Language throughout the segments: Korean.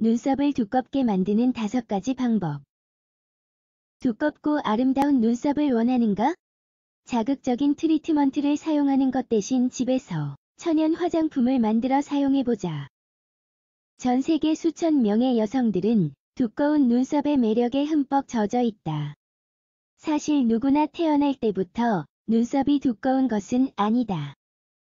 눈썹을 두껍게 만드는 5가지 방법. 두껍고 아름다운 눈썹을 원하는가? 자극적인 트리트먼트를 사용하는 것 대신 집에서 천연 화장품을 만들어 사용해보자. 전 세계 수천 명의 여성들은 두꺼운 눈썹의 매력에 흠뻑 젖어 있다. 사실 누구나 태어날 때부터 눈썹이 두꺼운 것은 아니다.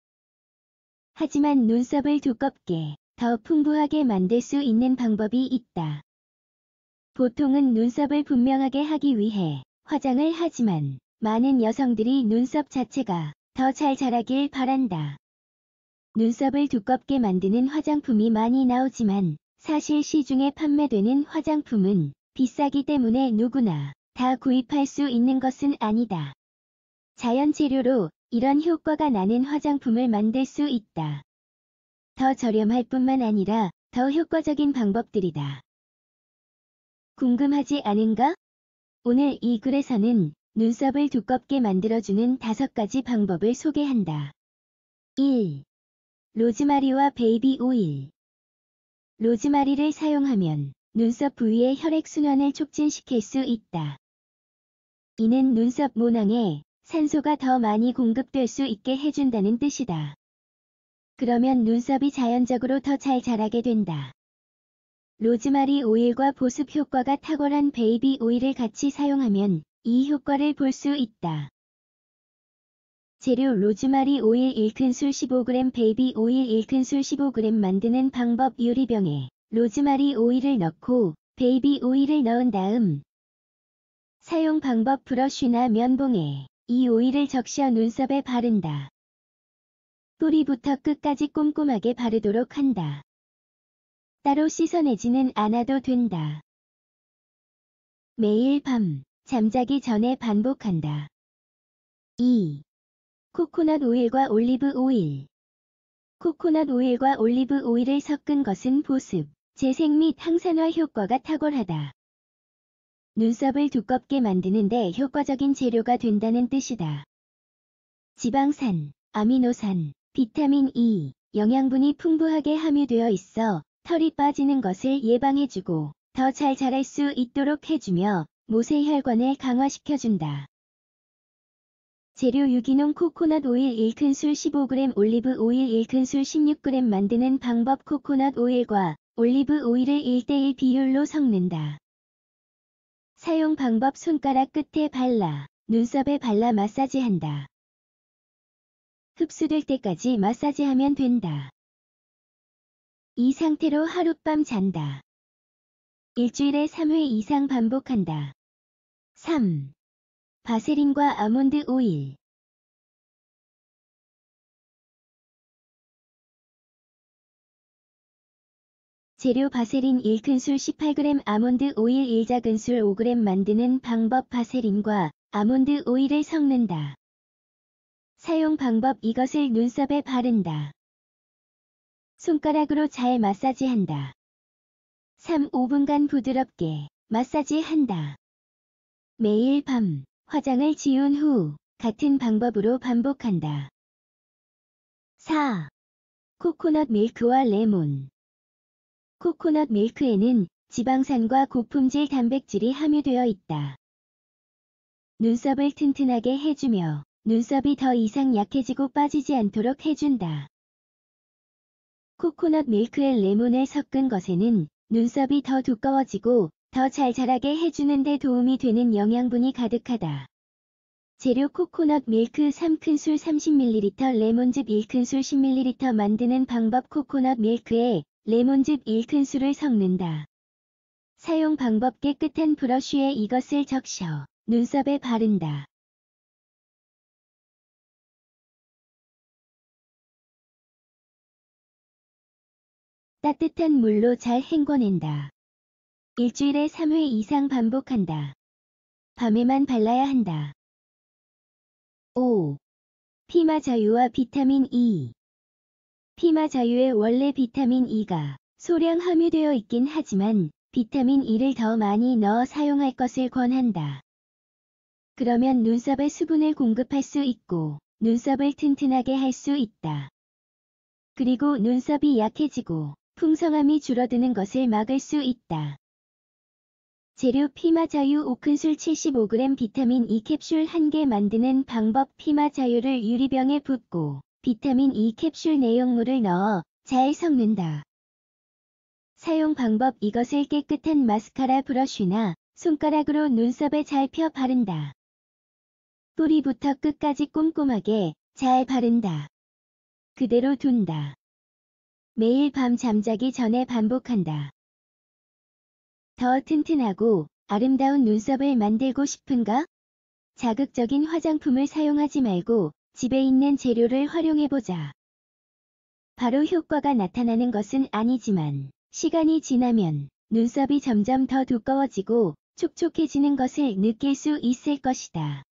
하지만 눈썹을 두껍게, 더 풍부하게 만들 수 있는 방법이 있다. 보통은 눈썹을 분명하게 하기 위해 화장을 하지만 많은 여성들이 눈썹 자체가 더 잘 자라길 바란다. 눈썹을 두껍게 만드는 화장품이 많이 나오지만 사실 시중에 판매되는 화장품은 비싸기 때문에 누구나 다 구입할 수 있는 것은 아니다. 자연 재료로 이런 효과가 나는 화장품을 만들 수 있다. 더 저렴할 뿐만 아니라 더 효과적인 방법들이다. 궁금하지 않은가? 오늘 이 글에서는 눈썹을 두껍게 만들어주는 5가지 방법을 소개한다. 1. 로즈마리와 베이비 오일. 로즈마리를 사용하면 눈썹 부위의 혈액순환을 촉진시킬 수 있다. 이는 눈썹 모낭에 산소가 더 많이 공급될 수 있게 해준다는 뜻이다. 그러면 눈썹이 자연적으로 더 잘 자라게 된다. 로즈마리 오일과 보습 효과가 탁월한 베이비 오일을 같이 사용하면 이 효과를 볼 수 있다. 재료 로즈마리 오일 1큰술 15g 베이비 오일 1큰술 15g 만드는 방법 유리병에 로즈마리 오일을 넣고 베이비 오일을 넣은 다음 사용 방법 브러쉬나 면봉에 이 오일을 적셔 눈썹에 바른다. 뿌리부터 끝까지 꼼꼼하게 바르도록 한다. 따로 씻어내지는 않아도 된다. 매일 밤 잠자기 전에 반복한다. 2. 코코넛 오일과 올리브 오일. 코코넛 오일과 올리브 오일을 섞은 것은 보습, 재생 및 항산화 효과가 탁월하다. 눈썹을 두껍게 만드는데 효과적인 재료가 된다는 뜻이다. 지방산, 아미노산, 비타민 E, 영양분이 풍부하게 함유되어 있어 털이 빠지는 것을 예방해주고 더 잘 자랄 수 있도록 해주며 모세혈관을 강화시켜준다. 재료 유기농 코코넛 오일 1큰술 15g 올리브 오일 1큰술 16g 만드는 방법 코코넛 오일과 올리브 오일을 1:1 비율로 섞는다. 사용 방법 손가락 끝에 발라 눈썹에 발라 마사지한다. 흡수될 때까지 마사지하면 된다. 이 상태로 하룻밤 잔다. 일주일에 3회 이상 반복한다. 3. 바세린과 아몬드 오일. 재료 바세린 1큰술 18g 아몬드 오일 1작은술 5g 만드는 방법 바세린과 아몬드 오일을 섞는다. 사용 방법 이것을 눈썹에 바른다. 손가락으로 잘 마사지한다. 3-5분간 부드럽게 마사지한다. 매일 밤 화장을 지운 후 같은 방법으로 반복한다. 4. 코코넛 밀크와 레몬. 코코넛 밀크에는 지방산과 고품질 단백질이 함유되어 있다. 눈썹을 튼튼하게 해주며 눈썹이 더 이상 약해지고 빠지지 않도록 해준다. 코코넛 밀크에 레몬을 섞은 것에는 눈썹이 더 두꺼워지고 더 잘 자라게 해주는 데 도움이 되는 영양분이 가득하다. 재료 코코넛 밀크 3큰술 30ml 레몬즙 1큰술 10ml 만드는 방법 코코넛 밀크에 레몬즙 1큰술을 섞는다. 사용 방법 깨끗한 브러쉬에 이것을 적셔 눈썹에 바른다. 따뜻한 물로 잘 헹궈낸다. 일주일에 3회 이상 반복한다. 밤에만 발라야 한다. 5. 피마 자유와 비타민 E. 피마 자유에 원래 비타민 E가 소량 함유되어 있긴 하지만 비타민 E를 더 많이 넣어 사용할 것을 권한다. 그러면 눈썹에 수분을 공급할 수 있고 눈썹을 튼튼하게 할 수 있다. 그리고 눈썹이 약해지고 풍성함이 줄어드는 것을 막을 수 있다. 재료 피마 자유 오큰술 75g 비타민 E 캡슐 1개 만드는 방법 피마 자유를 유리병에 붓고 비타민 E 캡슐 내용물을 넣어 잘 섞는다. 사용 방법 이것을 깨끗한 마스카라 브러쉬나 손가락으로 눈썹에 잘 펴 바른다. 뿌리부터 끝까지 꼼꼼하게 잘 바른다. 그대로 둔다. 매일 밤 잠자기 전에 반복한다. 더 튼튼하고 아름다운 눈썹을 만들고 싶은가? 자극적인 화장품을 사용하지 말고 집에 있는 재료를 활용해보자. 바로 효과가 나타나는 것은 아니지만 시간이 지나면 눈썹이 점점 더 두꺼워지고 촉촉해지는 것을 느낄 수 있을 것이다.